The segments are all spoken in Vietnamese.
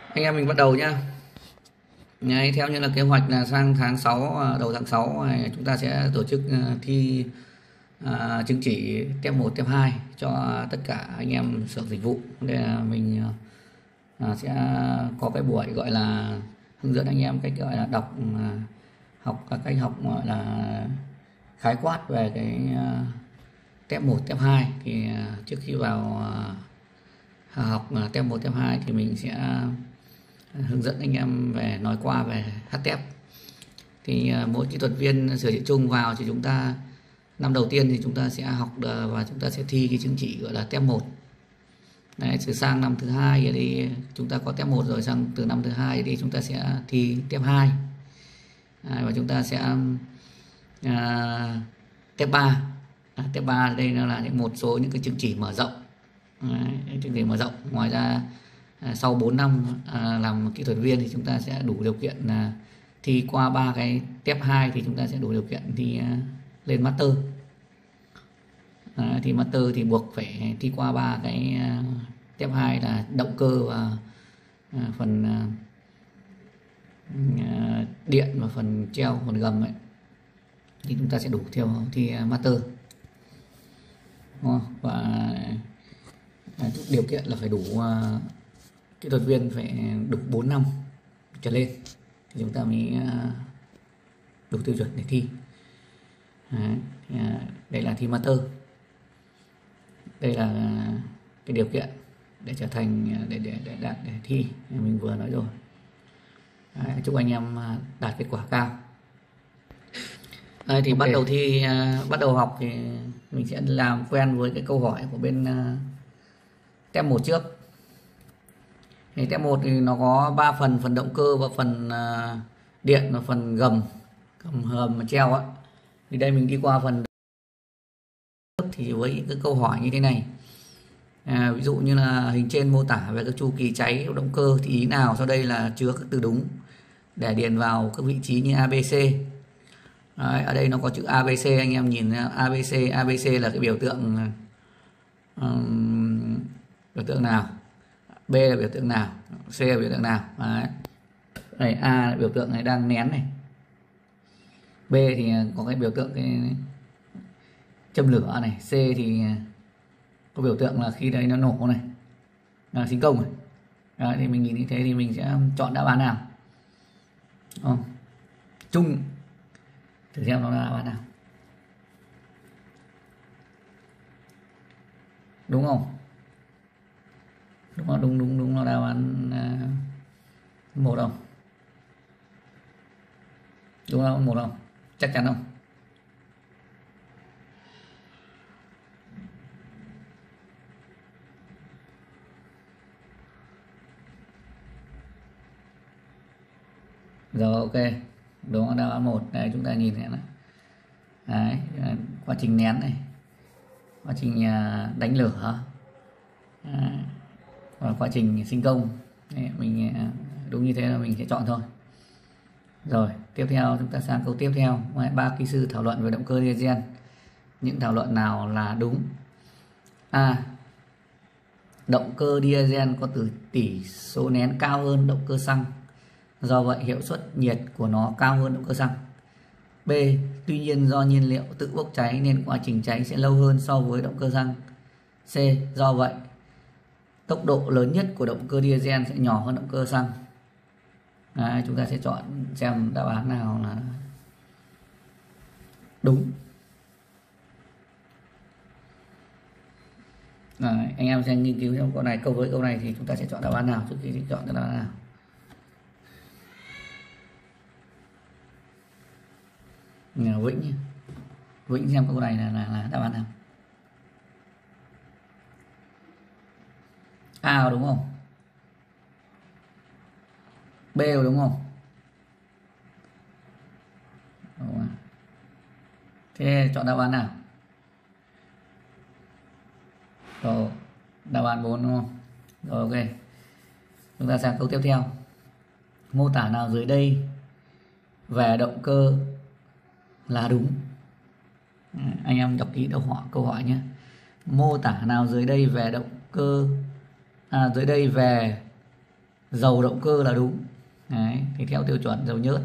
Anh em mình bắt đầu nhá. Đấy, theo như là kế hoạch là sang tháng 6, đầu tháng 6 này chúng ta sẽ tổ chức thi chứng chỉ step 1, step 2 cho tất cả anh em xưởng dịch vụ. Đây là mình sẽ có cái buổi gọi là hướng dẫn anh em cách gọi là học các cách học gọi là khái quát về cái step 1, step 2 thì trước khi vào học step 1, step 2 thì mình sẽ hướng dẫn anh em về nói qua về HTF. Thì mỗi kỹ thuật viên sửa chữa chung vào thì chúng ta năm đầu tiên thì chúng ta sẽ học và chúng ta sẽ thi cái chứng chỉ gọi là step 1. Đấy, từ sang năm thứ hai thì chúng ta có step 1 rồi, sang từ năm thứ hai thì chúng ta sẽ thi step 2. Đấy, và chúng ta sẽ step 3. Step 3 đây nó là một số những cái chứng chỉ mở rộng. Đấy, chứng chỉ mở rộng. Ngoài ra sau 4 năm làm kỹ thuật viên thì chúng ta sẽ đủ điều kiện là thi qua 3 cái step 2 thì chúng ta sẽ đủ điều kiện thi lên master. Thì master thì buộc phải thi qua 3 cái step 2 là động cơ và phần điện và phần treo, phần gầm ấy, thì chúng ta sẽ đủ theo thi master. Và điều kiện là phải đủ kỹ thuật viên phải đủ 4 năm trở lên thì chúng ta mới đủ tiêu chuẩn để thi. Đây là thi master. Đây là cái điều kiện để trở thành để đạt để thi mình vừa nói rồi. Chúc anh em đạt kết quả cao. Thì bắt đầu thi, bắt đầu học thì mình sẽ làm quen với cái câu hỏi của bên step 1 trước. Thì step 1 thì nó có 3 phần: phần động cơ và phần điện và phần gầm hầm treo á. Thì đây mình đi qua phần thì với cái câu hỏi như thế này. Ví dụ như là hình trên mô tả về các chu kỳ cháy động cơ thì ý nào sau đây là chứa các từ đúng để điền vào các vị trí như ABC. Đấy, ở đây nó có chữ ABC, anh em nhìn ABC là cái biểu tượng nào, B là biểu tượng nào, C là biểu tượng nào. Đấy. Đây, A là biểu tượng này đang nén này, B thì có cái biểu tượng cái châm lửa này, C thì có biểu tượng là khi đấy nó nổ này, là sinh công này. Đấy, thì mình nhìn như thế thì mình sẽ chọn đáp án nào? Chung thử xem nó là đáp án nào, đúng không? Đúng là đáp án 1 không? Đúng là 1 không? Chắc chắn không? Rồi, ok, đúng là đáp án 1. Đây chúng ta nhìn thấy này. Đấy, quá trình nén này, quá trình đánh lửa, và quá trình sinh công. Đấy, mình đúng như thế là mình sẽ chọn thôi. Rồi tiếp theo chúng ta sang câu tiếp theo. Ba kỹ sư thảo luận về động cơ diesel, những thảo luận nào là đúng? A. Động cơ diesel có tỷ số nén cao hơn động cơ xăng, do vậy hiệu suất nhiệt của nó cao hơn động cơ xăng. B. Tuy nhiên do nhiên liệu tự bốc cháy nên quá trình cháy sẽ lâu hơn so với động cơ xăng. C. Do vậy tốc độ lớn nhất của động cơ diesel sẽ nhỏ hơn động cơ xăng. Đấy, chúng ta sẽ chọn xem đáp án nào là đúng. Đấy, anh em sẽ nghiên cứu trong câu này, câu với câu này thì chúng ta sẽ chọn đáp án nào trước khi chọn đáp án nào. Vĩnh xem câu này là đáp án nào. A đúng không? B đúng không? Đúng rồi. Thế chọn đáp án nào? Rồi, đáp án 4 đúng không? Rồi, ok. Chúng ta sang câu tiếp theo. Mô tả nào dưới đây về động cơ là đúng? Anh em đọc kỹ câu hỏi nhé. Mô tả nào dưới đây về động cơ, dưới đây về Dầu động cơ là đúng. Đấy, thì theo tiêu chuẩn dầu nhớt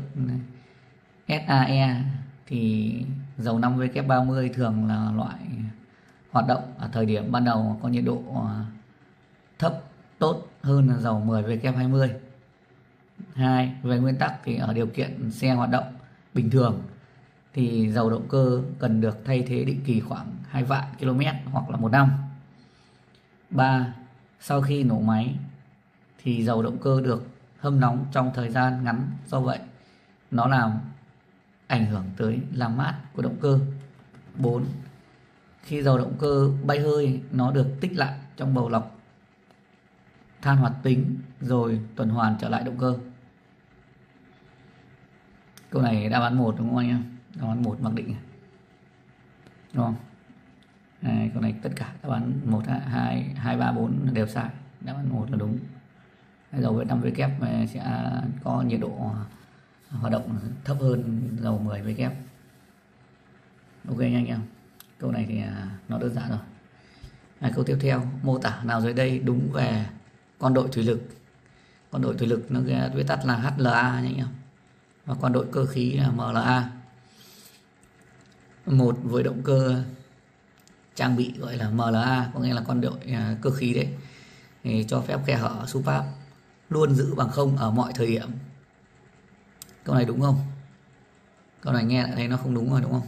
SAE thì dầu 5W30 thường là loại hoạt động ở thời điểm ban đầu có nhiệt độ thấp tốt hơn là dầu 10W20. Hai, về nguyên tắc thì ở điều kiện xe hoạt động bình thường thì dầu động cơ cần được thay thế định kỳ khoảng 2 vạn km hoặc là 1 năm. 3. Sau khi nổ máy thì dầu động cơ được hâm nóng trong thời gian ngắn, do vậy nó làm ảnh hưởng tới làm mát của động cơ. 4. Khi dầu động cơ bay hơi, nó được tích lại trong bầu lọc than hoạt tính rồi tuần hoàn trở lại động cơ. Câu này đáp án 1 đúng không anh em? Đáp án 1 mặc định đúng không? Câu này tất cả đáp án 1, 2, 2, 3, 4 đều sai. Đáp án 1 là đúng. Dầu 5W kép sẽ có nhiệt độ hoạt động thấp hơn dầu 10W kép. Ok nha anh em. Câu này thì nó đơn giản rồi. Câu tiếp theo, mô tả nào dưới đây đúng về con đội thủy lực. Con đội thủy lực nó viết tắt là HLA nha anh em. Và con đội cơ khí là MLA. Một với động cơ trang bị gọi là MLA, có nghĩa là con đội cơ khí đấy, thì cho phép khe hở su páp luôn giữ bằng không ở mọi thời điểm. Câu này đúng không? Câu này nghe lại thấy nó không đúng rồi đúng không?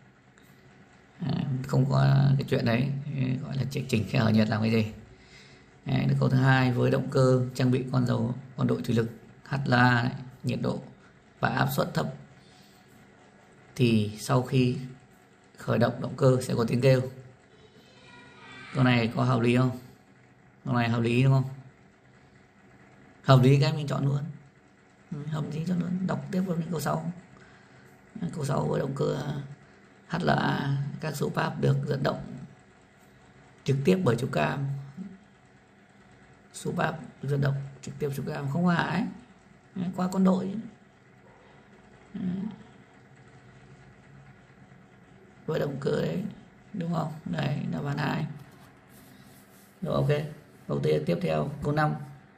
Không có cái chuyện đấy gọi là chỉnh khe hở nhiệt làm cái gì. Câu thứ hai, với động cơ trang bị con đội thủy lực HLA này, nhiệt độ và áp suất thấp thì sau khi khởi động động cơ sẽ có tiếng kêu. Câu này có hợp lý không? Câu này hợp lý đúng không? Hợp lý cái mình chọn luôn. Hợp lý chọn luôn. Đọc tiếp vào câu 6. Câu 6 với động cơ HLA, các số pháp được dẫn động trực tiếp bởi trục cam. Số pháp dẫn động trực tiếp trục cam không phải qua con đội. Với động cơ đấy đúng không? Đây là đáp án 2. Rồi ok. Câu tiếp theo, câu 5.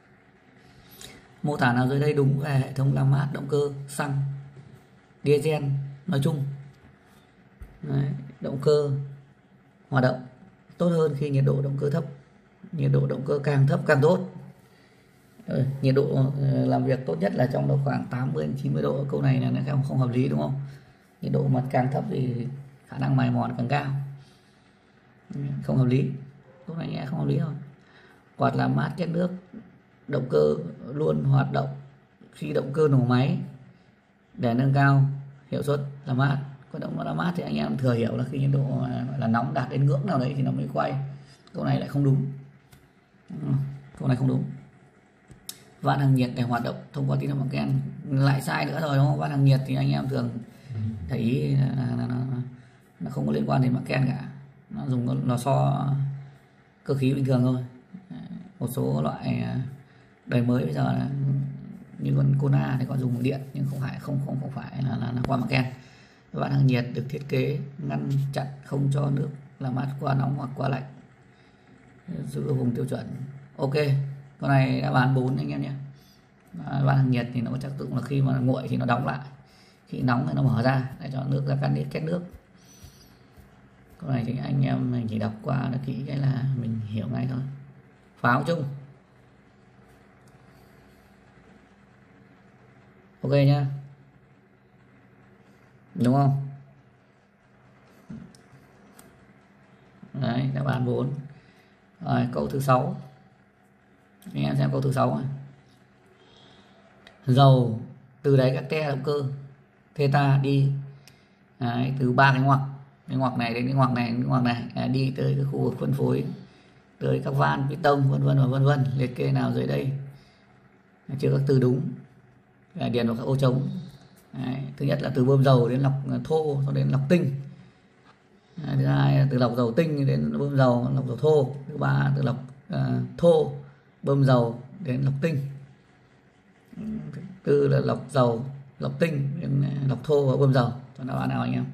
Mô tả nào dưới đây đúng về hệ thống làm mát động cơ xăng diesel nói chung. Đấy, động cơ hoạt động tốt hơn khi nhiệt độ động cơ thấp. Nhiệt độ động cơ càng thấp càng tốt. Nhiệt độ làm việc tốt nhất là trong độ khoảng 80-90 độ. Câu này là không hợp lý đúng không? Nhiệt độ mà càng thấp thì khả năng mài mòn càng cao. Không hợp lý. Câu này nghe không hợp lý rồi. Quạt làm mát két nước động cơ luôn hoạt động khi động cơ nổ máy để nâng cao hiệu suất làm mát. Hoạt động làm mát thì anh em thừa hiểu là khi nhiệt độ gọi là nóng đạt đến ngưỡng nào đấy thì nó mới quay. Câu này lại không đúng. Câu này không đúng. Van hàng nhiệt để hoạt động thông qua tín hiệu bằng ken lại sai nữa rồi đúng không? Van hàng nhiệt thì anh em thường thấy nó không có liên quan đến bằng ken cả. Nó dùng lò xo cơ khí bình thường thôi. Một số loại đời mới bây giờ là như con Kona thì có dùng điện nhưng không phải là qua bằng ken. Van hàng nhiệt được thiết kế ngăn chặn không cho nước làm mát qua nóng hoặc qua lạnh, giữ vùng tiêu chuẩn. Ok, con này đáp án 4 anh em nhé. Van hàng nhiệt thì nó có tác dụng là khi mà nguội thì nó đóng lại, khi nóng thì nó mở ra để cho nước ra can két nước. Con này thì anh em mình chỉ đọc qua là kỹ cái là mình hiểu ngay thôi. Pháo chung. Ok nhá. Đúng không? Đấy, đáp án 4. Rồi, câu thứ 6. Anh em xem câu thứ 6 này. Dầu từ đáy các te động cơ theta đi đấy, từ 3 cái ngoặc này đến cái ngoặc này đi tới cái khu vực phân phối, tới các van piston vân vân liệt kê nào dưới đây chưa các từ đúng, điền vào các ô trống. Đấy, thứ nhất là từ bơm dầu đến lọc thô cho đến lọc tinh. Đấy, thứ hai là từ lọc dầu tinh đến bơm dầu lọc dầu thô. Thứ ba từ lọc thô bơm dầu đến lọc tinh. Thứ tư là lọc dầu lọc tinh đến lọc thô và bơm dầu. Chọn đáp án nào anh em?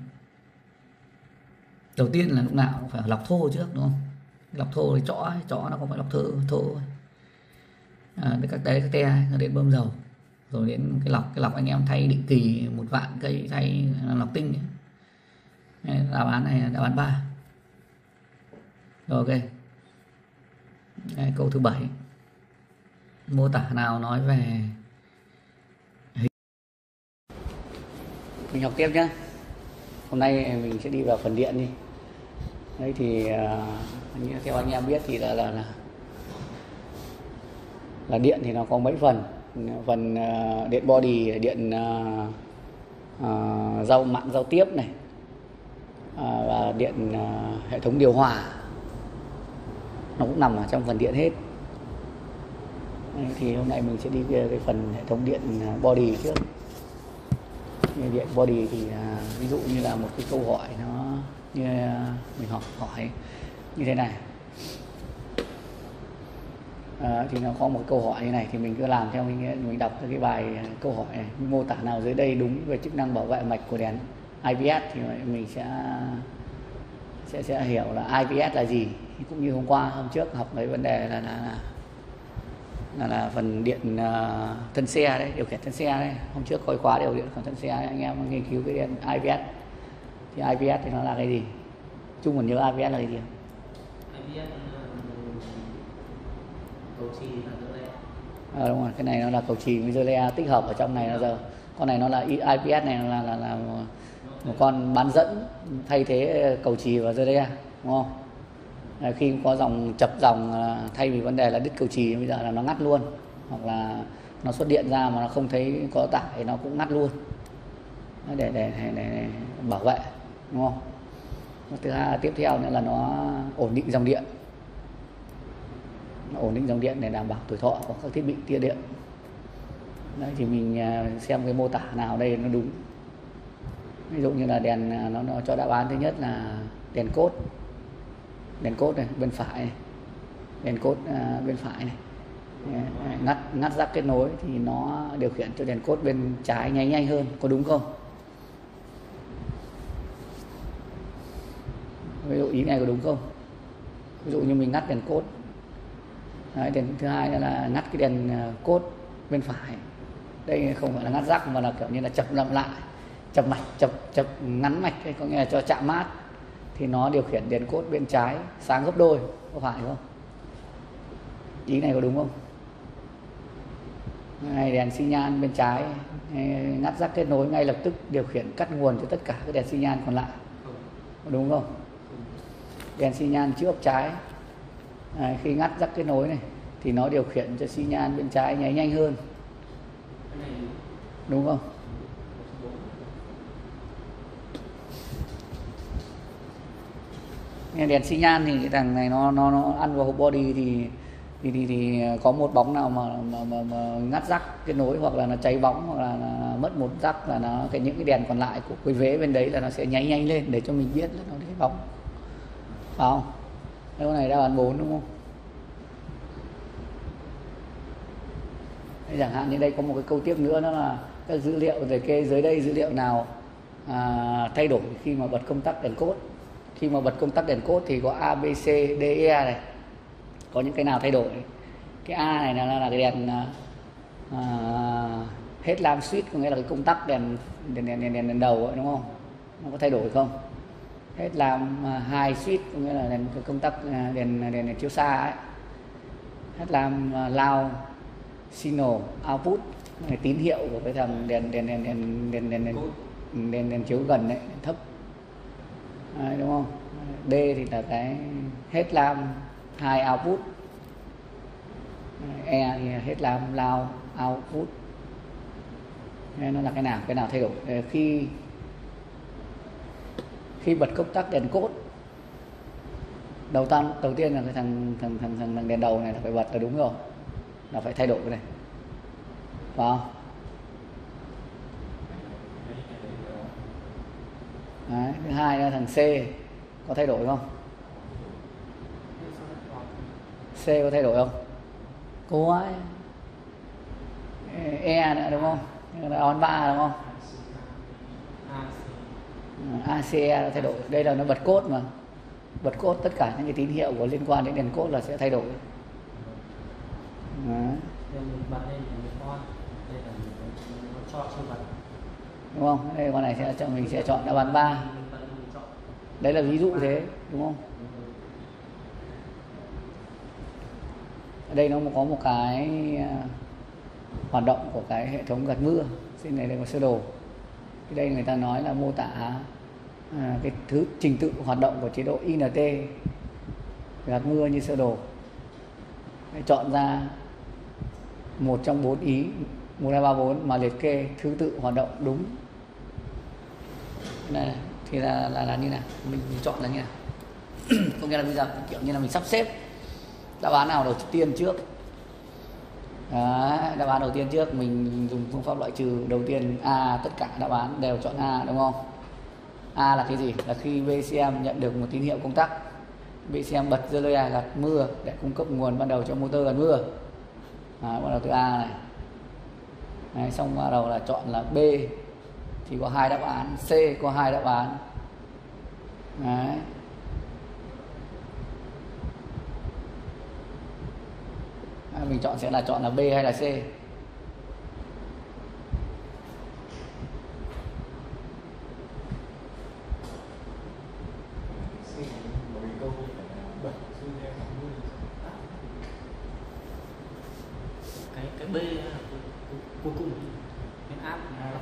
Đầu tiên là lúc nào phải lọc thô trước đúng không? Lọc thô thì chõ nó không phải lọc thô. các te đến bơm dầu, rồi đến cái lọc anh em thay định kỳ 1 vạn cây thay lọc tinh. Đáp án này là đáp án 3. Rồi, ok. Câu thứ 7, mô tả nào nói về hình. Mình học tiếp nhé. Hôm nay mình sẽ đi vào phần điện đi. Đấy thì theo anh em biết thì là điện thì nó có mấy phần. Phần điện body, điện mạng giao tiếp này, và điện hệ thống điều hòa, nó cũng nằm ở trong phần điện hết. Đấy, thì hôm nay mình sẽ đi cái phần hệ thống điện body trước. Điện body thì ví dụ như là một cái câu hỏi nó như mình hỏi như thế này. Thì nó có một câu hỏi như này thì mình cứ làm theo, mình đọc cái bài câu hỏi này. Mô tả nào dưới đây đúng về chức năng bảo vệ mạch của đèn IPS, thì mình sẽ hiểu là IPS là gì. Cũng như hôm trước học cái vấn đề là phần điện thân xe đấy, điều khiển thân xe đấy. Hôm trước coi khóa điều khiển thân xe đấy, anh em nghiên cứu cái điện IPS. Thì IPS thì nó là cái gì? Chung còn nhớ IPS là cái gì không? IPS cầu trì và dơ le. Đúng rồi, cái này nó là cầu trì với dơ le tích hợp ở trong này. Là giờ con này nó là IPS này là một con bán dẫn thay thế cầu trì và dơ le, đúng không? Khi có dòng chập dòng, thay vì vấn đề là đứt cầu trì, bây giờ là nó ngắt luôn, hoặc là nó xuất điện ra mà nó không thấy có tải nó cũng ngắt luôn, để bảo vệ, đúng không? Thứ hai, tiếp theo nữa là nó ổn định dòng điện. Nó ổn định dòng điện để đảm bảo tuổi thọ của các thiết bị tia điện. Đấy, thì mình xem cái mô tả nào đây nó đúng. Ví dụ như là đèn, nó cho đáp án thứ nhất là đèn cốt. Đèn cốt này bên phải này. Đèn cốt bên phải này, ngắt rắc kết nối thì nó điều khiển cho đèn cốt bên trái nháy nhanh hơn, có đúng không? Ví dụ ý này có đúng không? Ví dụ như mình ngắt đèn cốt. Đấy, đèn thứ hai là ngắt cái đèn cốt bên phải. Đây không phải là ngắt rắc mà là kiểu như là chập lặp lại, chập mạch, chập ngắn mạch, có nghĩa là cho chạm mát, thì nó điều khiển đèn cốt bên trái sáng gấp đôi, có phải không? Ý này có đúng không? Này, đèn xi nhan bên trái ngắt rắc kết nối ngay lập tức điều khiển cắt nguồn cho tất cả các đèn xi nhan còn lại, có đúng không? Đèn xi nhan trước trái, khi ngắt rắc kết nối này thì nó điều khiển cho xi nhan bên trái nháy nhanh hơn, đúng không? Đèn xi nhan thì cái thằng này nó ăn vào hộp body thì có một bóng nào mà ngắt rắc kết nối, hoặc là nó cháy bóng, hoặc là mất một rắc, là nó những cái đèn còn lại của cái vế bên đấy là nó sẽ nháy nhanh lên để cho mình biết là nó cháy bóng, phải không? Cái này đáp án 4 đúng không? Chẳng hạn như đây có một cái câu tiếp nữa, đó là các dữ liệu về cái dưới đây dữ liệu nào thay đổi khi mà bật công tắc đèn cốt. Khi mà bật công tắc đèn cốt thì có A, B, C, D, E này. Có những cái nào thay đổi? Cái A này là cái đèn headlamp switch, có nghĩa là cái công tắc đèn đầu ấy, đúng không? Nó có thay đổi không? Headlamp high switch có nghĩa là cái công tắc đèn chiếu xa ấy. Headlamp loud signal output, cái tín hiệu của cái thằng đèn chiếu gần đấy, thấp. Đấy, đúng không? D thì là cái headlamp high output. E thì headlamp loud output. Đấy, nó là cái nào thay đổi khi bật công tắc đèn cốt. Đầu tiên là cái thằng đèn đầu này là phải bật là đúng rồi, là phải thay đổi cái này, phải không? Đấy, thứ hai là thằng C có thay đổi không? C có thay đổi không? Có ấy. E nữa đúng không? Là on 3 đúng không? ACE thay đổi. Đây là nó bật cốt mà. Bật cốt tất cả những cái tín hiệu có liên quan đến đèn cốt là sẽ thay đổi. Đấy. Nếu mình bật lên thì mình on. Đây là nó cho chưa bật. Đúng không? Đây con này sẽ mình sẽ chọn đáp án 3. Mình bật lên mình chọn. Đấy là ví dụ thế, đúng không? Ở đây nó có một cái hoạt động của cái hệ thống gạt mưa. Trên này có sơ đồ. Ở đây người ta nói là mô tả cái thứ trình tự hoạt động của chế độ INT gạt mưa như sơ đồ. Hãy chọn ra một trong 4 ý 1, 2, 3, 4 mà liệt kê thứ tự hoạt động đúng. Này, thì là như nào? Mình chọn là như nào? Có nghĩa là bây giờ kiểu như là mình sắp xếp đáp án nào đầu tiên trước. Đấy, đáp án đầu tiên trước mình dùng phương pháp loại trừ. Đầu tiên A, tất cả đáp án đều chọn A, đúng không? A là cái gì? Là khi BCM nhận được một tín hiệu công tắc, BCM bật relay gạt mưa để cung cấp nguồn ban đầu cho motor gạt mưa. Bắt đầu từ A này. Đấy, xong bắt đầu là chọn là B thì có 2 đáp án, C có 2 đáp án. Đấy. Mình chọn sẽ là chọn là B hay là C? Cái B là cuối cùng cái áp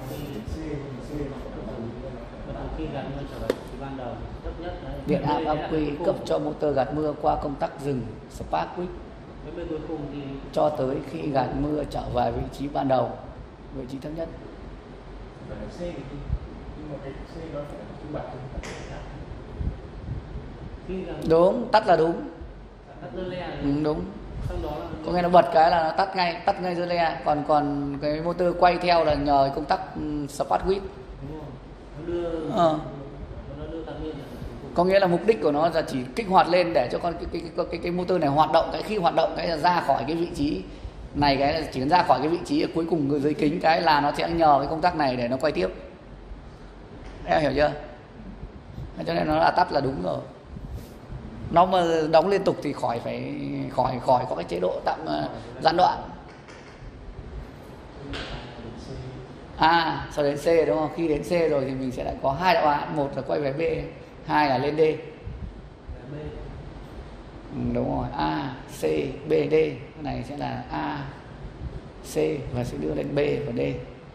khi gạt mưa trở lại thì ban đầu thấp nhất đấy. Điện áp ắc quy cấp cho motor gạt mưa qua công tắc dừng spark quick cái B cuối cùng thì cho tới khi gạt mưa trở về vị trí ban đầu, vị trí thấp nhất. Đúng, tắt là đúng. Đúng. Có nghĩa nó bật cái là nó tắt ngay relay, còn cái motor quay theo là nhờ công tắc spark quick. Có nghĩa là mục đích của nó là chỉ kích hoạt lên để cho cái motor này hoạt động. Cái khi hoạt động cái là ra khỏi cái vị trí này, cái là chỉ cần ra khỏi cái vị trí ở cuối cùng dưới kính cái là nó sẽ nhờ cái công tắc này để nó quay tiếp. Em hiểu chưa? Cho nên nó là tắt là đúng rồi. Nó mà đóng liên tục thì khỏi có cái chế độ tạm gián đoạn. Sau đến C đúng không? Khi đến C rồi thì mình sẽ lại có 2 đáp án, một là quay về B, 2 là lên D. Đúng rồi, A, C, B, D. Cái này sẽ là A, C và sẽ đưa lên B và D.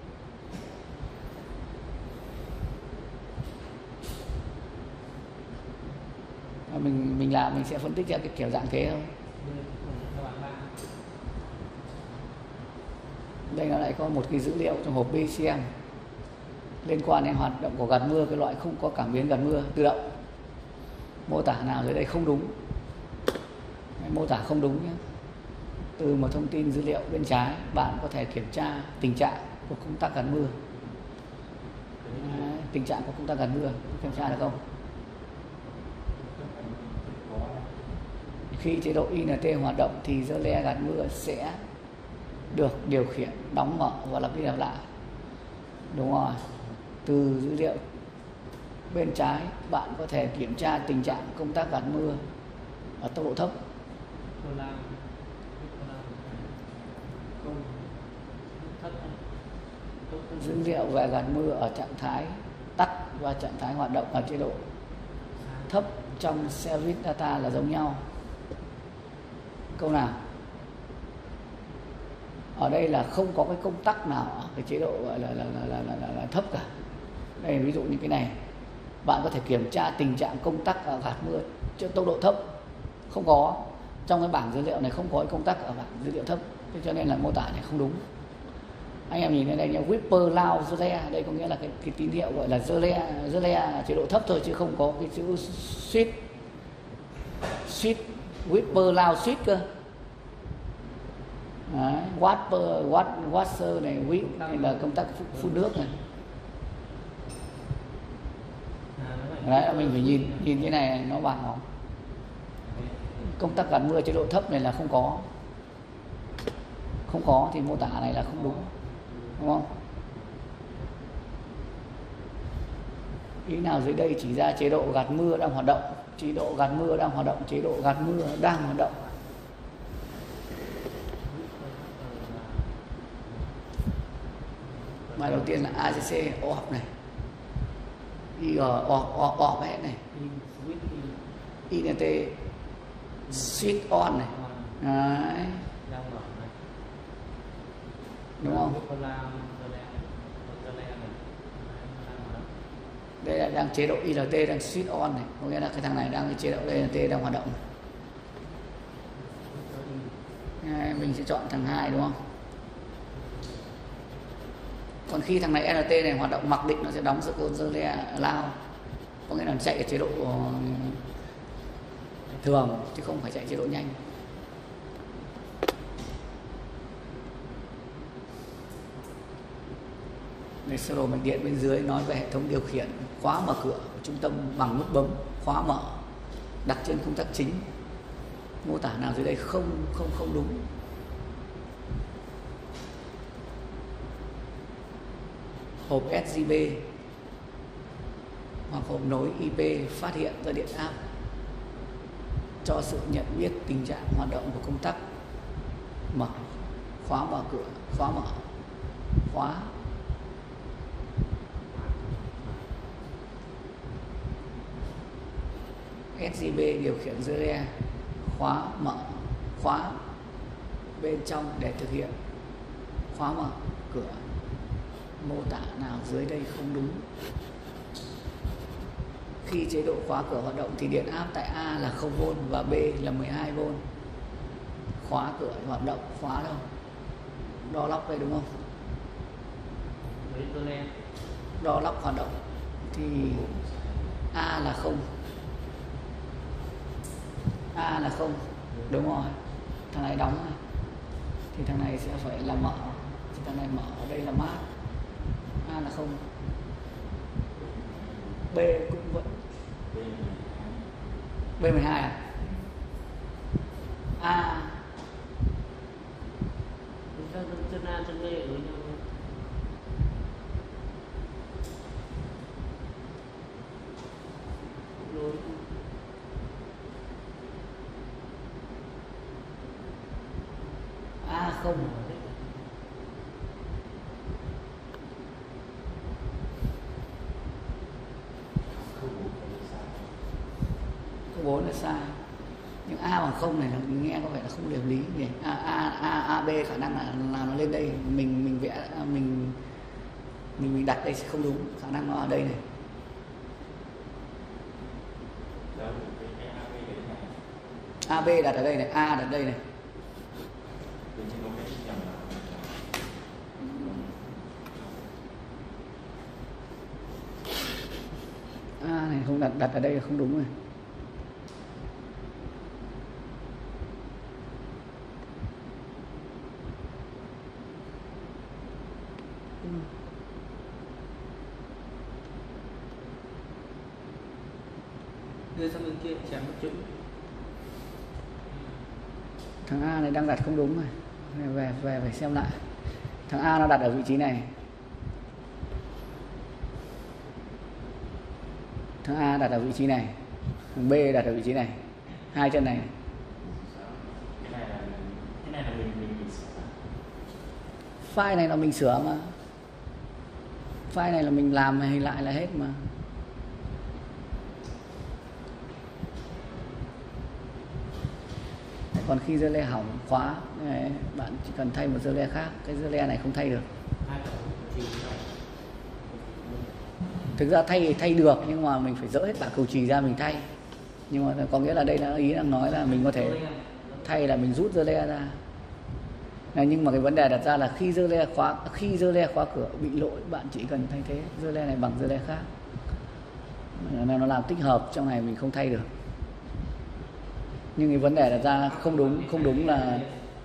Mình làm mình sẽ phân tích ra cái kiểu dạng thế thôi. Đây nó lại có một cái dữ liệu trong hộp BCM liên quan đến hoạt động của gạt mưa, cái loại không có cảm biến gạt mưa tự động. Mô tả nào dưới đây không đúng? Mô tả không đúng nhé. Từ một thông tin dữ liệu bên trái, bạn có thể kiểm tra tình trạng của công tắc gạt mưa. Tình trạng của công tắc gạt mưa kiểm tra được không? Khi chế độ INT hoạt động thì relay gạt mưa sẽ được điều khiển đóng mở và lặp đi lặp lại. Đúng rồi. Từ dữ liệu bên trái, bạn có thể kiểm tra tình trạng công tắc gạt mưa ở tốc độ thấp. Dữ liệu về gạt mưa ở trạng thái tắt và trạng thái hoạt động ở chế độ thấp trong service data là giống nhau. Câu nào? Ở đây là không có cái công tắc nào ở cái chế độ gọi là thấp cả. Đây ví dụ như cái này, bạn có thể kiểm tra tình trạng công tắc ở gạt mưa trên tốc độ thấp. Không có. Trong cái bảng dữ liệu này không có cái công tắc ở bảng dữ liệu thấp. Thế cho nên là mô tả này không đúng. Anh em nhìn thấy đây nhá, Whisper Loud Relay, đây có nghĩa là cái tín hiệu gọi là relay chế độ thấp thôi chứ không có cái chữ switch, Whisper Loud switch cơ. Đấy, Washer này, whip này là công tắc phun nước này. Đấy, mình phải nhìn cái này nó bảo công tắc gạt mưa chế độ thấp này là không có thì mô tả này là không đúng, đúng không? Ý nào dưới đây chỉ ra chế độ gạt mưa đang hoạt động, chế độ gạt mưa đang hoạt động, chế độ gạt mưa đang hoạt động. Bài đầu tiên là AGC OP này, IG OP này, INT switch on này. Đấy. Đúng không? Đây là đang chế độ ILT đang switch on này, có nghĩa là cái thằng này đang chế độ ILT đang hoạt động. Mình sẽ chọn thằng 2 đúng không? Còn khi thằng này LT này hoạt động mặc định nó sẽ đóng sự control lao, có nghĩa là chạy ở chế độ thường chứ không phải chạy chế độ nhanh. Đây sơ đồ mạch điện bên dưới nói về hệ thống điều khiển khóa mở cửa của trung tâm bằng nút bấm khóa mở đặt trên công tắc chính. Mô tả nào dưới đây không đúng. Hộp SGB hoặc hộp nối IP phát hiện ra điện áp cho sự nhận biết tình trạng hoạt động của công tắc mở, khóa mở cửa, khóa mở, khóa. SGB điều khiển dơ le khóa mở, khóa bên trong để thực hiện khóa mở cửa. Mô tả nào dưới đây không đúng. Khi chế độ khóa cửa hoạt động thì điện áp tại A là 0V và B là 12V. Khóa cửa hoạt động, khóa đâu? Đo lóc đây đúng không? Đo lóc hoạt động thì A là 0. A là 0, đúng rồi. Thằng này đóng này thì thằng này sẽ phải là mở, thì thằng này mở, ở đây là mát. A là 0. B cũng vậy. B12 à? A chân A chân B đối nhau. A không. Câu 4 là sai. Nhưng A bằng 0 này nghe có vẻ là không hợp lý nhỉ. A B khả năng là nó lên đây, mình vẽ mình đặt đây sẽ không đúng, khả năng nó ở đây này. AB đặt ở đây này, A đặt đây này. A này không đặt ở đây là không đúng rồi. Đưa sang bên kia chém một chữ. Thằng A này đang đặt không đúng rồi. Về phải xem lại. Thằng A nó đặt ở vị trí này. Thằng A đặt ở vị trí này. Thằng B đặt ở vị trí này. Hai chân này. Cái này là mình sửa. File này là mình sửa mà. File này là mình làm hay lại là hết mà. Còn khi dơ le hỏng khóa này, bạn chỉ cần thay một dơ le khác. Cái dơ le này không thay được. Thực ra thay được nhưng mà mình phải dỡ hết cả cầu chì ra mình thay. Nhưng mà có nghĩa là đây là ý đang nói là mình có thể thay là mình rút dơ le ra. Nhưng mà cái vấn đề đặt ra là khi dơ le khóa cửa bị lỗi, bạn chỉ cần thay thế dơ le này bằng dơ le khác. Nên nó làm tích hợp trong này mình không thay được. Nhưng cái vấn đề đặt ra không đúng là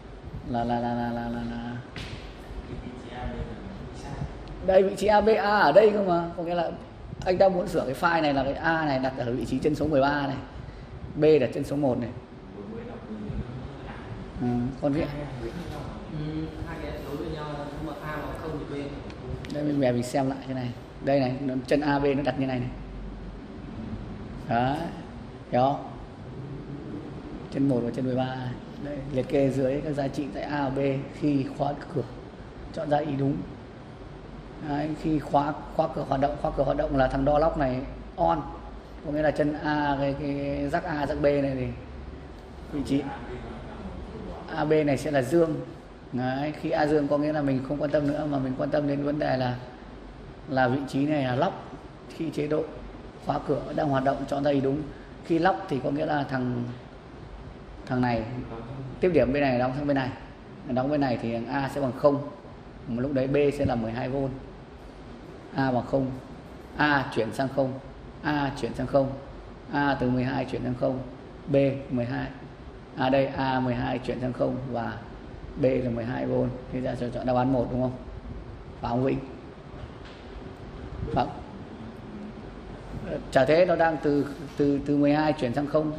đây vị trí ABA ở đây cơ mà, có nghĩa là anh ta muốn sửa cái file này là cái A này đặt ở vị trí chân số 13 này, B đặt chân số 1 này. Còn việc hai cái đối với nhau nhưng mà A mà không thì B. Đây mình về mình xem lại cái này. Đây này, chân AB nó đặt như này này. Đấy. Hiểu không? Chân 1 và chân 13. Đây, liệt kê dưới các giá trị tại A và B khi khóa cửa. Chọn ra ý đúng. Đấy, khi khóa cửa hoạt động là thằng đo lóc này on, có nghĩa là chân A, cái rắc A rắc B này thì vị trí AB này sẽ là dương. Đấy, khi A dương có nghĩa là mình không quan tâm nữa, mà mình quan tâm đến vấn đề là vị trí này là lóc. Khi chế độ khóa cửa đang hoạt động chọn ra ý đúng. Khi lóc thì có nghĩa là thằng này tiếp điểm bên này đóng sang bên này, đóng bên này thì thằng A sẽ bằng 0, mà lúc đấy B sẽ là 12V. A bằng 0, A chuyển sang 0, A chuyển sang 0, A từ 12 chuyển sang 0, B 12. Đây A 12 chuyển sang 0 và B là 12V. Thì ra chọn đáp án 1 đúng không? Phải không Vĩnh? Phải. Chả thế, nó đang từ 12 chuyển sang 0.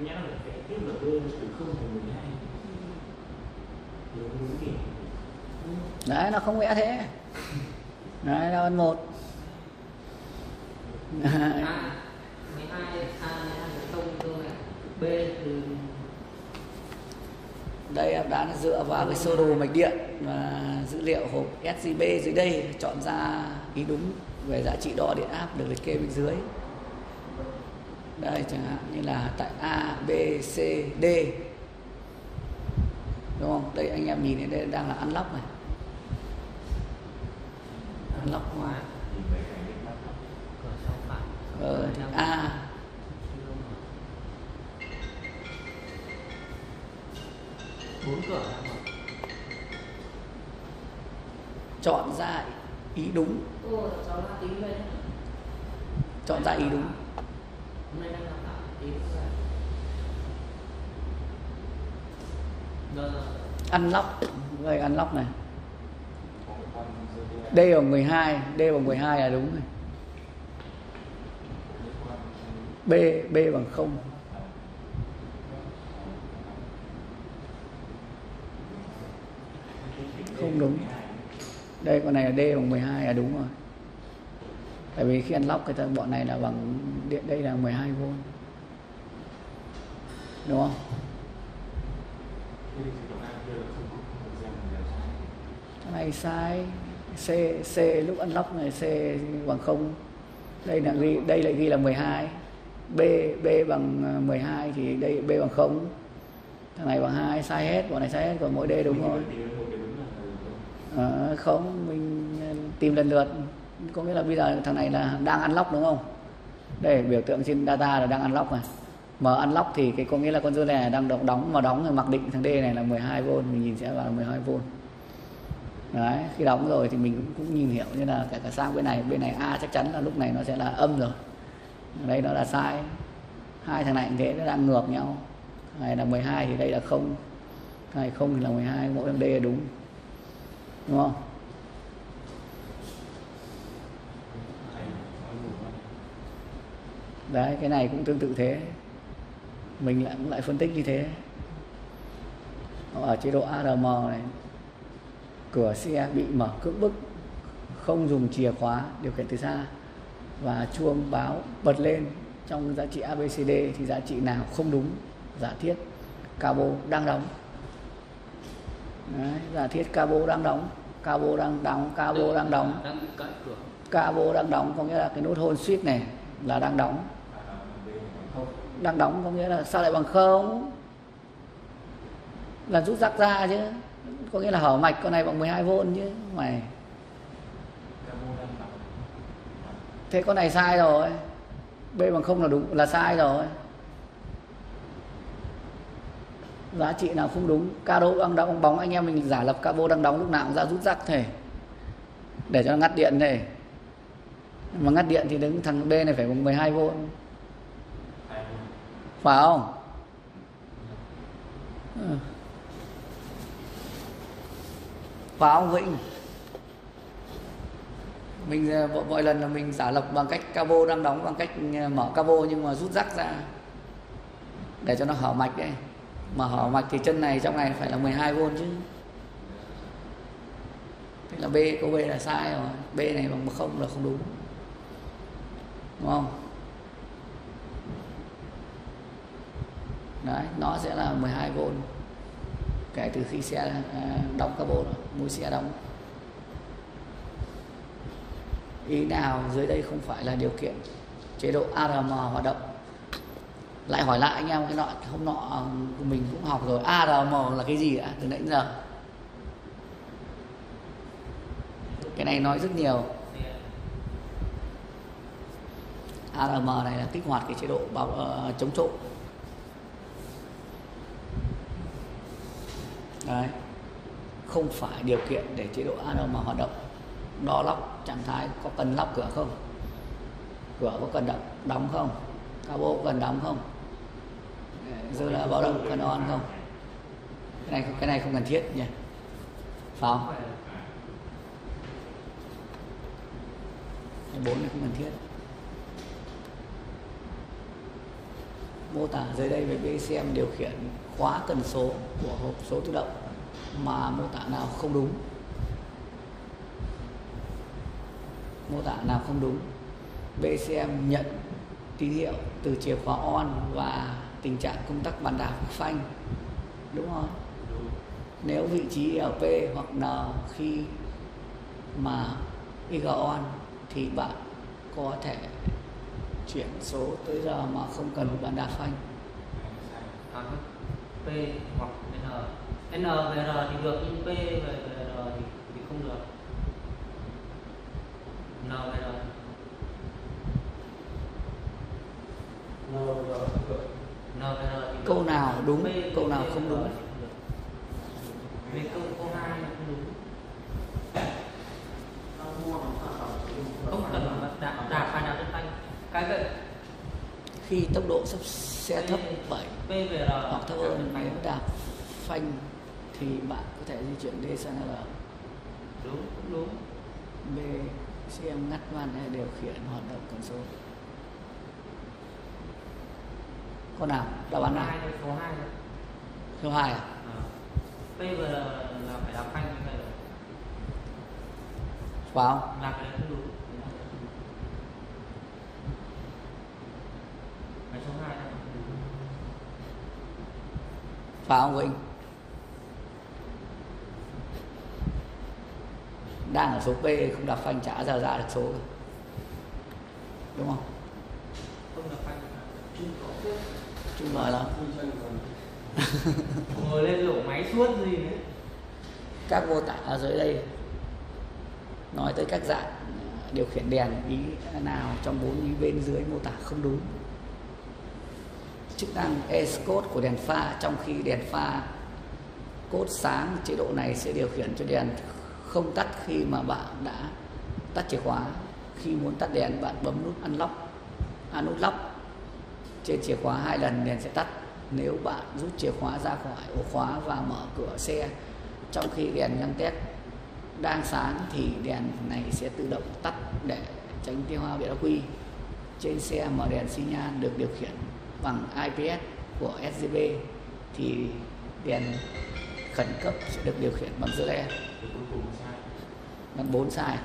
Đấy, nó không vẽ thế. Đấy, đáp án 1. B từ đây đáp án dựa vào cái sơ đồ mạch điện và dữ liệu hộp SGB dưới đây chọn ra ý đúng về giá trị đo điện áp được liệt kê bên dưới. Đây chẳng hạn như là tại A, B, C, D, đúng không? Đây anh em nhìn thấy đây đang là unlock này, unlock hóa. Thì A bốn cửa chọn ra ý đúng. Chọn ra ý đúng. Unlock, đây unlock này. D bằng 12, D bằng 12 là đúng này. B bằng 0. Không đúng. Đây con này là D bằng 12 là đúng rồi. Tại vì khi unlock cái bọn này là bằng điện, đây là 12V. Đúng không? Cái này sai. C lúc unlock này C bằng 0. Đây lại ghi là 12. B bằng 12 thì đây B bằng 0. Thằng này bằng 2, sai hết, bọn này sai hết, còn mỗi D đúng rồi. Không, mình tìm lần lượt. Có nghĩa là bây giờ thằng này là đang unlock đúng không? Đây biểu tượng trên data là đang unlock này. Mà unlock thì cái có nghĩa là con dưa này đang đóng, mà đóng thì mặc định thằng D này là 12V, mình nhìn sẽ vào là 12V. Đấy, khi đóng rồi thì mình cũng nhìn hiểu như là cả sang bên này A chắc chắn là lúc này nó sẽ là âm rồi. Đây nó là sai. Hai thằng này cũng thế, nó đang ngược nhau. Này là 12 thì đây là 0. Này 0 thì là 12, mỗi thằng D là đúng. Đúng không? Đấy, cái này cũng tương tự thế. Mình lại phân tích như thế. Ở chế độ ARM này, cửa xe bị mở cưỡng bức, không dùng chìa khóa điều khiển từ xa và chuông báo bật lên trong giá trị ABCD thì giá trị nào không đúng? Giả thiết cabo đang đóng. Đấy, giả thiết cabo đang đóng, cabo đang đóng, cabo đang đóng. Cabo đang đóng có nghĩa là cái nút hold switch này là đang đóng. Đang đóng có nghĩa là sao lại bằng 0? Là rút rắc ra chứ. Có nghĩa là hở mạch con này bằng 12V chứ mày. Thế con này sai rồi. B bằng 0 là đúng, là sai rồi. Giá trị nào không đúng? Cabo đang đóng bóng, anh em mình giả lập cabo đang đóng lúc nào cũng ra rút rắc thế. Để cho nó ngắt điện này. Mà ngắt điện thì đứng thằng B này phải bằng 12V. Phải không? Phải không Vĩnh? Mình mọi lần là mình giả lập bằng cách cabo đang đóng, bằng cách mở cabo nhưng mà rút rắc ra để cho nó hở mạch đấy. Mà hở mạch thì chân này trong này phải là 12V chứ. Thế là B, câu B là sai rồi. B này bằng 0 là không đúng. Đúng không? Đấy, nó sẽ là 12V kể từ khi xe đóng cabo rồi, mũi xe đóng. Ý nào dưới đây không phải là điều kiện chế độ ARM hoạt động. Lại hỏi lại anh em cái nọ, hôm nọ mình cũng học rồi, ARM là cái gì đã từ nãy đến giờ. Cái này nói rất nhiều. ARM này là kích hoạt cái chế độ chống trộm. Đấy. Không phải điều kiện để chế độ ARM hoạt động. Đo lóc trạng thái có cần lóc cửa không? Cửa có cần đóng không? Cabo có cần đóng không? Giờ là báo động cần on không? Cái này không cần thiết nhỉ? Phải không? Cái 4 này không cần thiết. Mô tả dưới đây về BCM điều khiển khóa cần số của hộp số tự động mà mô tả nào không đúng? Mô tả nào không đúng? BCM nhận tín hiệu từ chìa khóa on và tình trạng công tắc bàn đạp phanh, đúng không? Nếu vị trí LP hoặc N khi mà IG on thì bạn có thể chuyển số tới giờ mà không cần bàn đạp phanh. P hoặc N về R thì được, nhưng P về R thì không được. N về R. Câu nào đúng, câu nào không đúng? Về câu 2 là không đúng. Không cần đạp phải đạp lên phanh. Cái vậy Khi tốc độ xe thấp 7 hoặc thấp hơn, nếu đạp phanh thì bạn có thể di chuyển D sang L. Đúng, cũng đúng. B, CM ngắt van để điều khiển hoạt động cần số. Con nào? Đáp án nào? Số 2 rồi. Số 2 à? P và L là phải đạp phanh như vậy rồi. Phải không? Là cái đấy không đúng. Cái số 2 là không đúng. Phải không Vinh? Đang ở số P không đạp phanh chả ra được số cả. Đúng không? Không đạp phanh. Chung nói lắm. Ngồi lên lỗ máy suốt gì đấy. Các mô tả ở dưới đây nói tới các dạng điều khiển đèn, ý nào trong 4 ý bên dưới mô tả không đúng? Chức năng escort của đèn pha, trong khi đèn pha cốt sáng, chế độ này sẽ điều khiển cho đèn không tắt khi mà bạn đã tắt chìa khóa. Khi muốn tắt đèn, bạn bấm nút nút lock trên chìa khóa 2 lần, đèn sẽ tắt. Nếu bạn rút chìa khóa ra khỏi ổ khóa và mở cửa xe trong khi đèn nhăng tét đang sáng thì đèn này sẽ tự động tắt để tránh tiêu hao điện ắc quy. Trên xe mở đèn xi nhan được điều khiển bằng IPS của SGB thì đèn khẩn cấp sẽ được điều khiển bằng rơ le. Bằng 4 sai.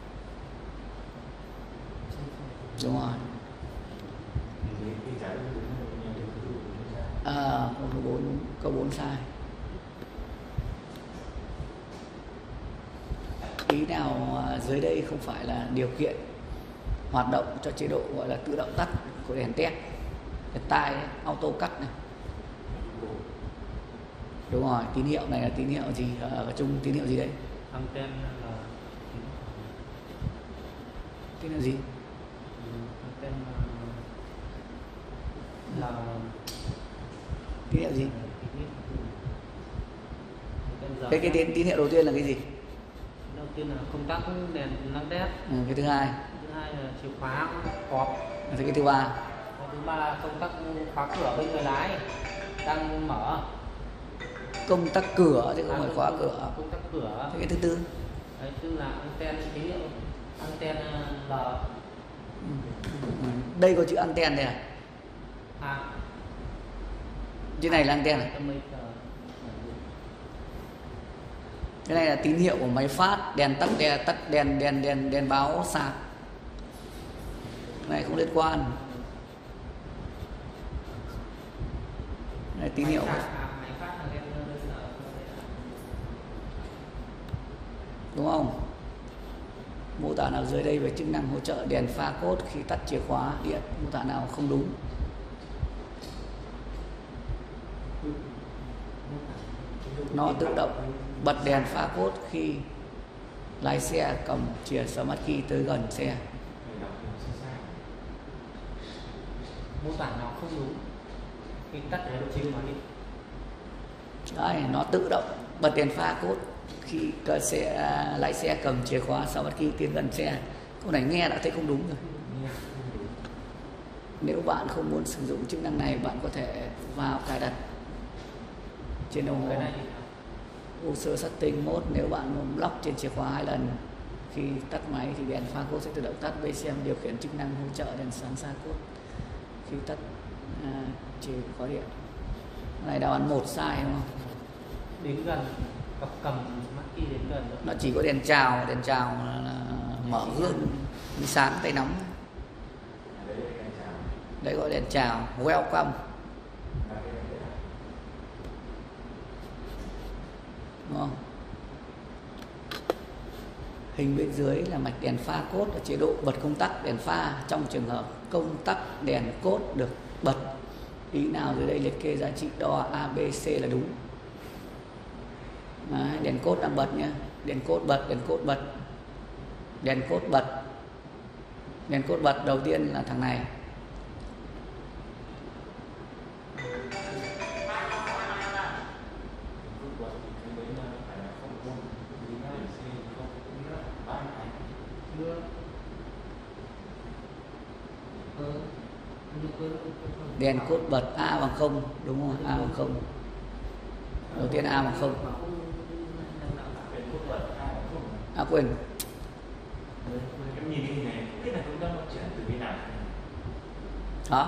Đúng rồi. Câu 4 sai. Ý nào dưới đây không phải là điều kiện hoạt động cho chế độ gọi là tự động tắt của đèn tét? Đèn tai auto cắt này. Đúng rồi, tín hiệu này là tín hiệu gì? Chung tín hiệu gì đấy? Anten là Tín hiệu gì? Anten là Tín hiệu gì? Cái tín hiệu đầu tiên là cái gì? Đầu tiên là công tắc đèn lăng tét. Cái thứ hai? Thứ hai là chìa khóa cọp. Cái thứ ba? Cái thứ ba là công tắc khóa cửa bên người lái đang mở. Công tắc cửa chứ không phải khóa cửa. Công tắc cửa. Cái thứ tư? Cái thứ là anten tín hiệu anten L. Đây có chữ anten đây à? Chữ này là anten này. Cái này là tín hiệu của máy phát, đèn tắt đèn báo sạc. Cái này không liên quan. Này tín hiệu. Đúng không? Mô tả nào dưới đây về chức năng hỗ trợ đèn pha cốt khi tắt chìa khóa điện? Mô tả nào không đúng? Nó tự động bật đèn pha cốt khi lái xe cầm chìa smart key tới gần xe. Mô tả nào không đúng khi tắt đèn chìa khóa điện? Đấy, nó tự động bật đèn pha cốt khi lái xe cầm chìa khóa smart key tiến gần xe. Câu này nghe đã thấy không đúng rồi. Nếu bạn không muốn sử dụng chức năng này, bạn có thể vào cài đặt trên đồng hồ user setting mode. Nếu bạn muốn lock trên chìa khóa 2 lần khi tắt máy thì đèn pha cốt sẽ tự động tắt. BCM điều khiển chức năng hỗ trợ đèn sáng pha cốt khi tắt chìa khóa điện. Cái này đáp án 1 sai đúng không? Đến gần, cầm smart key đến gần nữa. Nó chỉ có đèn chào là mở gương ánh sáng tay nóng. Đấy gọi đèn chào, welcome. Đúng không? Hình bên dưới là mạch đèn pha cốt ở chế độ bật công tắc đèn pha. Trong trường hợp công tắc đèn cốt được bật, ý nào dưới đây liệt kê giá trị đo A, B, C là đúng? Đấy, đèn cốt đang bật nhé. Đèn cốt bật, đèn cốt bật, đèn cốt bật. Đèn cốt bật đầu tiên là thằng này. Đèn cốt bật A bằng 0, đúng không? A bằng 0. Đầu tiên A bằng 0. À quên. Em nhìn hình này, không biết là công tắc nó chuyển từ bên nào. Hả?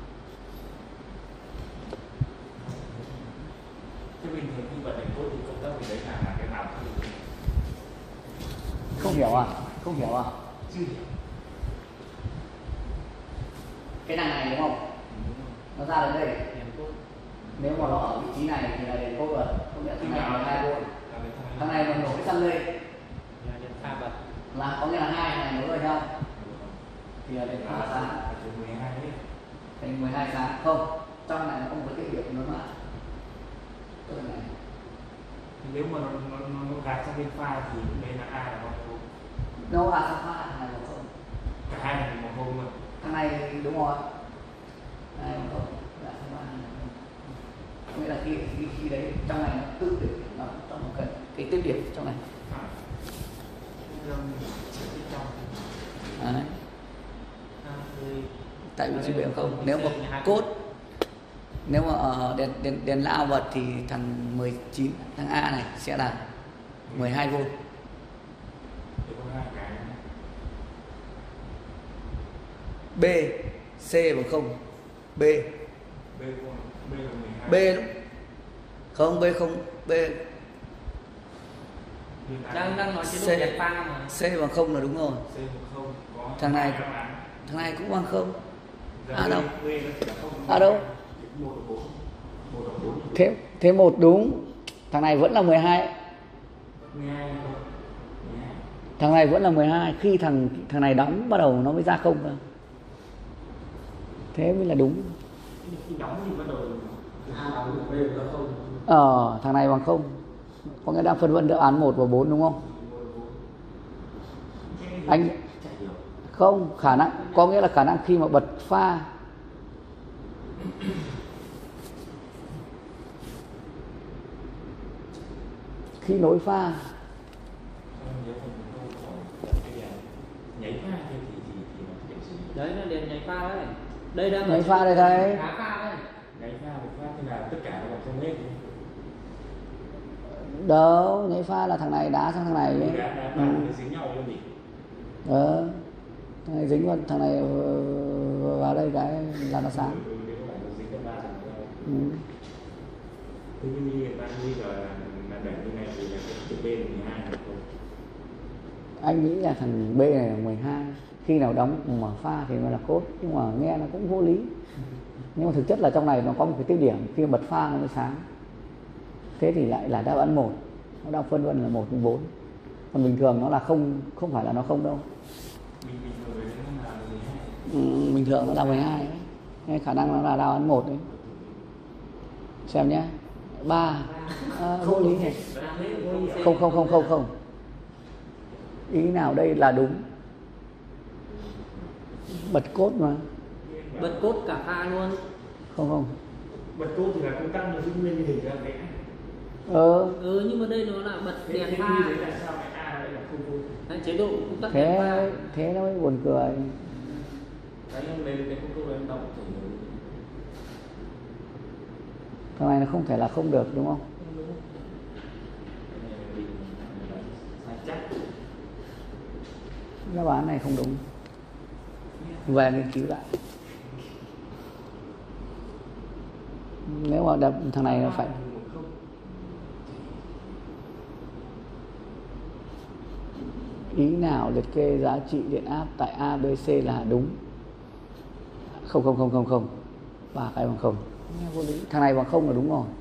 Thế bình thường khi bật đèn cốt thì công tắc mình đấy là cái nào? Không hiểu à? Không hiểu à? Chưa hiểu. Cái này đúng không? Nó ra đến đây. Nếu mà nó ở vị trí này thì là đèn cốt bật. Không nghĩa thằng này là 2V. Thằng này mà nổ cái xăng đây Là đèn pha bật. là có nghĩa là hai này nối vào nhau thì là đèn pha sáng. Thành 12 sáng. Không, trong này nó có một cái tiết điểm nó lại. Cái này. Nếu mà nó gạt sang bên pha thì đây là A là bằng 0. Đâu à sang pha thằng này bằng 0. Cả hai là bằng 0 mà. Thằng này đúng rồi. Này bằng 0. Là sang pha này. Nghĩa là khi đấy trong này nó tự điểm nó trong một cái tiết điểm trong này. Đấy. Tại vì chữ điểm không. Nếu mà cốt, nếu mà ở đèn lao bật thì thằng 19, thằng A này sẽ là 12V. B, C bằng 0. B. B đúng không? B không, B Đang nói chế độ đèn pha mà. C bằng 0 là đúng rồi. Thằng này cũng bằng 0. À đâu? À đâu? Thế một đúng. Thằng này vẫn là 12. Thằng này vẫn là 12 khi thằng này đóng bắt đầu nó mới ra 0 thôi. Thế mới là đúng. Thằng này bằng 0. Có nghĩa đang phân vân đáp án 1 và 4 đúng không? Anh không, khả năng có nghĩa là khả năng khi mà bật pha khi nối pha Đấy là đèn nháy pha đấy. Đây đang nháy pha đây thấy. Khá pha đấy. Nháy pha thì là tất cả là bằng 0 hết. Đâu, nháy pha là thằng này đá sang thằng này. Đá dính nhau luôn nhỉ? Thằng này dính vào thằng này vào đây cái là nó sáng. Thế nhưng như hiện tại bây giờ là để như này thì là cái B là 12 là không? Anh nghĩ là thằng B này là 12. Khi nào đóng mở pha thì nó là cốt. Nhưng mà nghe nó cũng vô lý. Nhưng mà thực chất là trong này nó có một cái tiết điểm. Khi bật pha nó mới sáng. Thế thì lại là đáp án 1. Nó đang phân vân là 1 đến 4. Còn bình thường nó là không, không phải là nó không đâu. Bình thường với nó là 12. Bình thường nó là 12 đấy. Nên khả năng nó là đào án 1 đấy. Xem nhé. 3 vô lý này. Không. Ý nào đây là đúng? Bật cốt mà. Bật cốt cả pha luôn. Không. Bật cốt thì là công tắc nó giữ nguyên hình ra vẽ. Nhưng mà đây nó là bật đèn pha. Thế tại sao cái A lại là không vô? Đấy, chế độ công tắc đèn pha. Thế nó mới buồn cười. Đấy, nhưng đấy cái câu đấy đọc chảy nhiều. Thằng này nó không thể là không được đúng không? Đáp án này không đúng. Về nghiên cứu lại. Nếu mà thằng này nó phải ý nào liệt kê giá trị điện áp tại ABC là đúng? Không. 3 cái bằng không. Thằng này bằng không là đúng rồi.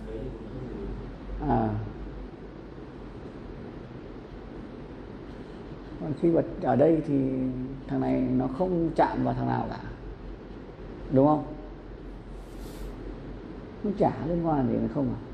Còn khi bật ở đây thì thằng này nó không chạm vào thằng nào cả, đúng không? Nó chả liên quan gì không à?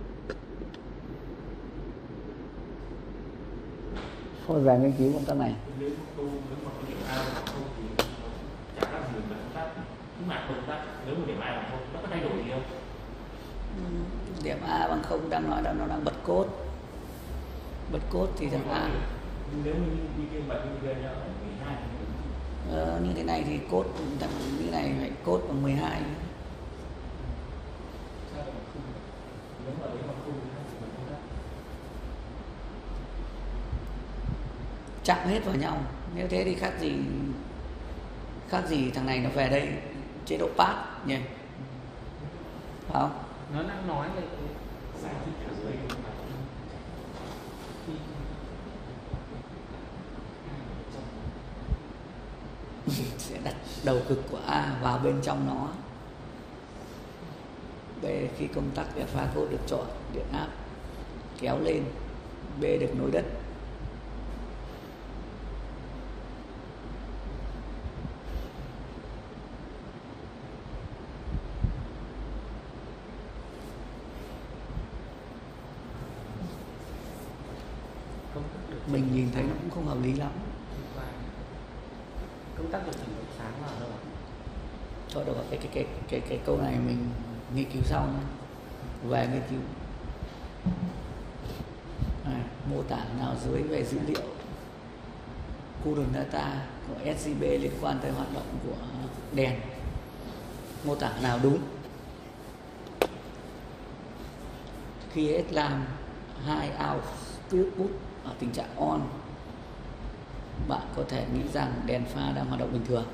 Thôi về nghiên cứu công tắc này. Nếu mà có điểm A bằng không thì chả khác gì là công tắc. Nhưng mà công tắc nếu mà điểm A bằng không nó có thay đổi gì không? Điểm A bằng không đang nói là nó đang bật cốt. Bật cốt thì thằng A. Nếu mình đi kia bật như kia nhá, 12. Như thế này thì cốt thằng như này phải cốt bằng 12. Sao lại bằng không? Nếu mà đấy bằng không thì nó chỉ bằng công tắc. Chạm hết vào nhau. Nếu thế thì khác gì thằng này nó về đây chế độ pass nhỉ? Phải không? Nó đang nói về Giải thích ở dưới sẽ đặt đầu cực của A vào bên trong nó. B khi công tắc đèn pha cốt được chọn, điện áp kéo lên, B được nối đất. Mình nhìn thấy nó cũng không hợp lý lắm. công tắc được chỉnh độ sáng vào đâu ạ? Thôi được rồi, cái câu này mình nghiên cứu sau nhé. Về nghiên cứu mô tả nào dưới về dữ liệu current data của SCB liên quan tới hoạt động của đèn, mô tả nào đúng? Khi headlamp 2 out output ở tình trạng on, bạn có thể nghĩ rằng đèn pha đang hoạt động bình thường.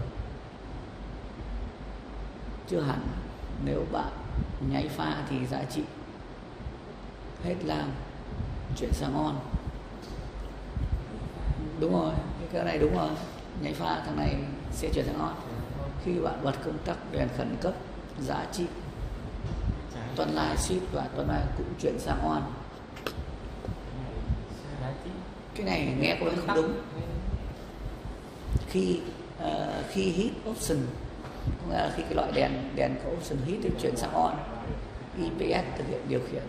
Chưa hẳn, nếu bạn nháy pha thì giá trị headlamp chuyển sang on. Đúng rồi, cái này đúng rồi, nháy pha thằng này sẽ chuyển sang on. Khi bạn bật công tắc đèn khẩn cấp, giá trị tuần lại shift và tuần lại cũng chuyển sang on. Cái này nghe có vẻ không đúng. Khi hit option, có nghĩa là khi cái loại đèn có option hit thì chuyển sang on, IPS thực hiện điều khiển.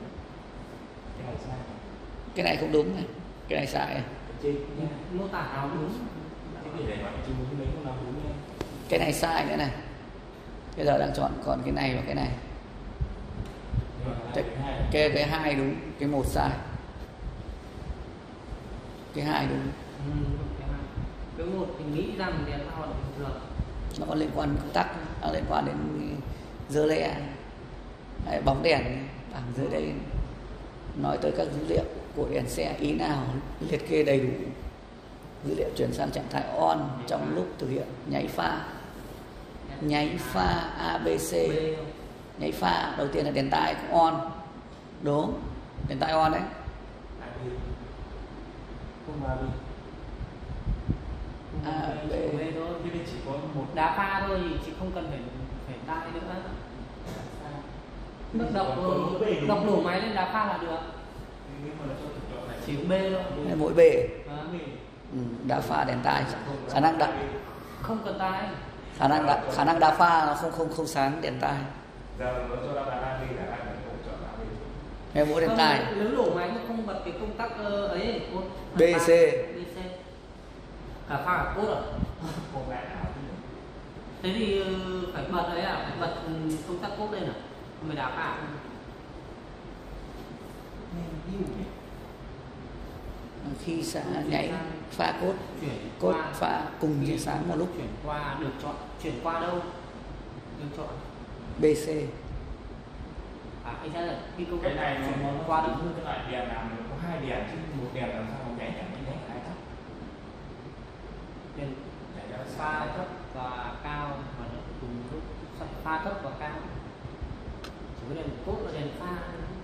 Cái này không đúng này, cái này sai. Mô tả nào đúng? Cái này sai nữa này. Bây giờ đang chọn còn cái này và cái này. Cái hai đúng, cái một sai. Cái hai đúng. Cái một thì nghĩ rằng đèn pha hoạt động bình thường. Nó có liên quan đến công tắc, nó liên quan đến dơ le, bóng đèn. Dưới đây nói tới các dữ liệu của đèn xe, ý nào liệt kê đầy đủ dữ liệu chuyển sang trạng thái on trong lúc thực hiện nháy pha ABC. Nháy pha đầu tiên là đèn tai cũng on, đúng, đèn tai on đấy. B thôi, chỉ có một đá pha thôi thì chị không cần phải tai nữa. Đọc nổ máy lên đá pha là được. Chỉ B thôi. Mỗi B. mì. Đá pha đèn tai, khả năng Không cần tai. khả năng đá pha nó không sáng đèn tai. Giờ nó cho đáp án đi là anh không chọn đáp án. Hay mỗi đèn tai. Nếu nổ máy nó không bật cái công tắc ấy cốt. BC. Cả pha cả cốt à? Không lại nào. Thế thì phải bật đấy à? Phải bật công tắc cốt lên à? Không phải đá pha. Khi nhảy pha cốt pha cùng chia sáng một lúc. Chuyển qua được chọn, chuyển qua đâu? Được chọn BC. anh sẽ là khi công Cái này nó qua được hơn cái loại đèn nào nó có 2 đèn chứ một đèn làm sao nó nhảy hai tóc. đèn pha thấp và cao mà nó cùng lúc pha thấp và cao. Chỉ có đèn cốt là đèn pha.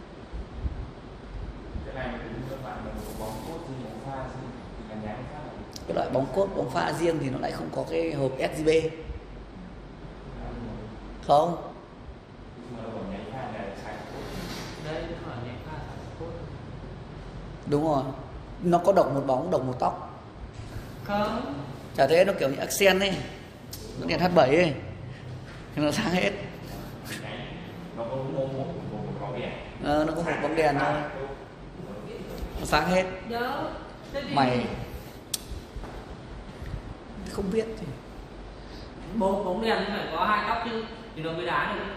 Cái này cũng các bạn là một bóng cốt chứ bóng pha chứ là nháy phát. Cái loại bóng cốt bóng pha riêng thì nó lại không có cái hộp RGB. Không. Nhưng mà nó còn nháy pha này sai cốt. Đây nó là đèn pha cốt. Đúng rồi. Nó có độc một bóng, độc một tóc. Không. Chả thế, nó kiểu như accent ấy. Nó đèn H7 ấy. Thì nó sáng hết. Nó có một bóng đèn. Nó có một bóng đèn thôi. Nó sáng hết. Mày không biết thì Bóng đèn phải có 2 tóc chứ thì nó mới đá được.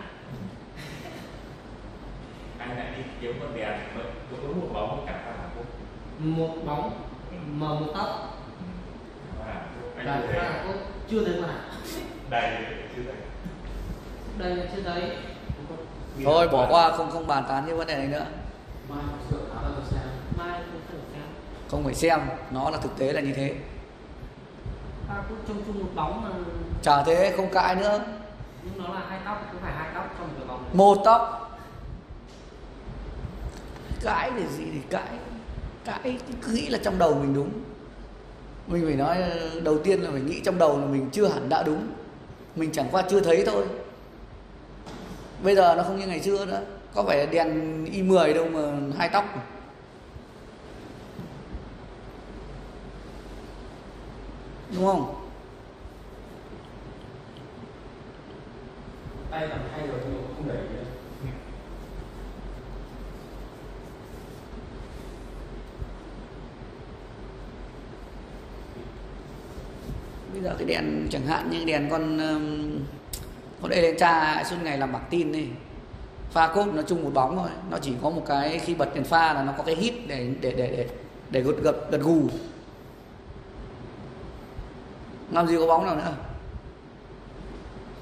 Anh lại đi kiếm con đèn có một bóng cả pha cốt. Một bóng mà một tóc. Anh chưa thấy mà. đây chưa thấy. Đây là chưa thấy. thôi bỏ qua, không bàn tán cái vấn đề này nữa. Mai không thử xem. Không phải xem, nó là thực tế là như thế. Ta cũng trông chung một bóng mà. Chả thế, không cãi nữa. Nhưng nó là 2 tóc, cũng phải 2 tóc trong cái vòng. Một tóc. Cãi để gì thì cãi cứ nghĩ là trong đầu mình đúng. Mình phải nói đầu tiên là phải nghĩ trong đầu là mình chưa hẳn đã đúng. Mình chẳng qua chưa thấy thôi. Bây giờ nó không như ngày xưa nữa. Có phải là đèn i10 đâu mà 2 tóc. Đúng không? Tay làm thay rồi nhưng không đẩy nữa. Bây giờ cái đèn chẳng hạn như đèn con đây đèn tra suốt ngày làm bảng tin này, pha cốt nó chung một bóng thôi, nó chỉ có một cái khi bật đèn pha là nó có cái hít để gật gù, làm gì có bóng nào nữa,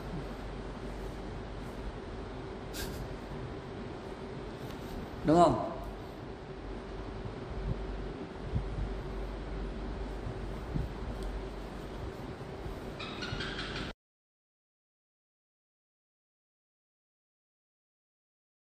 đúng không?